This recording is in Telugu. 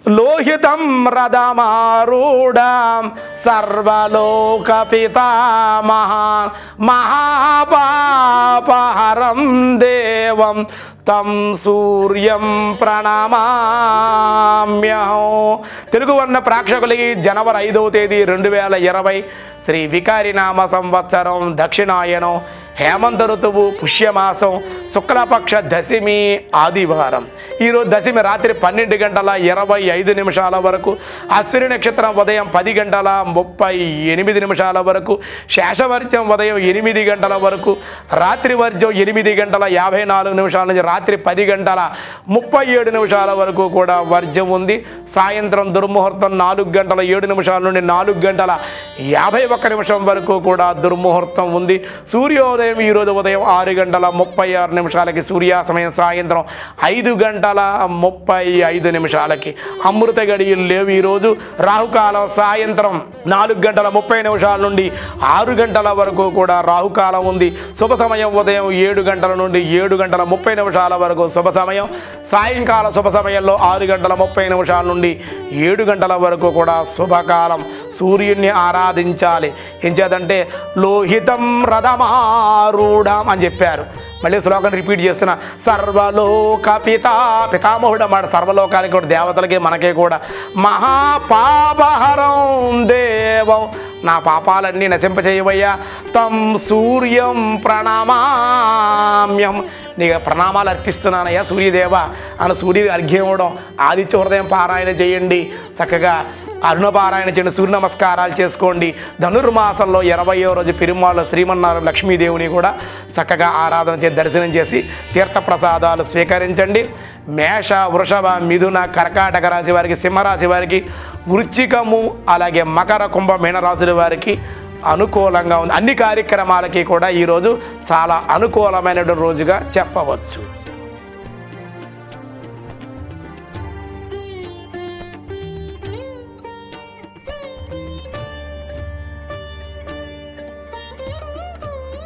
లోహితం రథమారూఢం సర్వలోక పితామహ మహాపాపహరం దేవం తం సూర్యం ప్రణమామ్యహం. తెలుగు వర్ణ ప్రేక్షకులకి జనవరి 5వ తేదీ 2020 శ్రీ వికారినామ సంవత్సరం దక్షిణాయనం హేమంత ఋతువు పుష్యమాసం శుక్లపక్ష దశమి ఆదివారం. ఈరోజు దశమి రాత్రి 12:25 వరకు, అశ్విని నక్షత్రం ఉదయం 10:38 వరకు, శేషవర్జ్యం ఉదయం 8 గంటల వరకు, రాత్రి వర్జ్యం 8:54 నుంచి రాత్రి 10:37 వరకు కూడా వర్జ్యం ఉంది. సాయంత్రం దుర్ముహూర్తం 4:07 నుండి 4:51 వరకు కూడా దుర్ముహూర్తం ఉంది. సూర్యోదయం ఈరోజు ఉదయం 6:36 సూర్యాస్తమయం సాయంత్రం 5:35 అమృత గడియలు లేవు. ఈరోజు రాహుకాలం సాయంత్రం 4:30 నుండి 6 గంటల వరకు కూడా రాహుకాలం ఉంది. శుభ సమయం ఉదయం 7 గంటల నుండి 7:30 వరకు శుభ సమయం. సాయంకాలం శుభ సమయంలో 6:30 నుండి 7 గంటల వరకు కూడా శుభకాలం. సూర్యుడిని ఆరాధించాలి. ఏం చేద్దంటే లోహితం రథమారూఢం అని చెప్పారు. మళ్ళీ శ్లోకం రిపీట్ చేస్తున్నా. సర్వలోక పితామహుడు అన్నమాట. సర్వలోకానికి కూడా, దేవతలకి మనకే కూడా. మహాపాపహరం దేవం, నా పాపాలన్నీ నశింపచేయవయ్యా. తం సూర్యం ప్రణమామ్యం, నీకు ప్రణామాలు అర్పిస్తున్నానయ్యా సూర్యదేవ అని సూర్యుడి అర్ఘ్యం ఇవ్వడం. ఆదిత్య హృదయం పారాయణ చేయండి, చక్కగా అరుణ పారాయణ చేయండి, సూర్య నమస్కారాలు చేసుకోండి. ధనుర్మాసంలో 20వ రోజు పెరుమాళ్ళు శ్రీమన్నారాయణ లక్ష్మీదేవిని కూడా చక్కగా ఆరాధన చేసి దర్శనం చేసి తీర్థప్రసాదాలు స్వీకరించండి. మేష, వృషభ, మిథున, కర్కాటక రాశి వారికి, సింహరాశి వారికి, వృశ్చికము, అలాగే మకర, కుంభ, మీనరాశుల వారికి అనుకూలంగా ఉంది. అన్ని కార్యక్రమాలకి కూడా ఈరోజు చాలా అనుకూలమైనటువంటి రోజుగా చెప్పవచ్చు.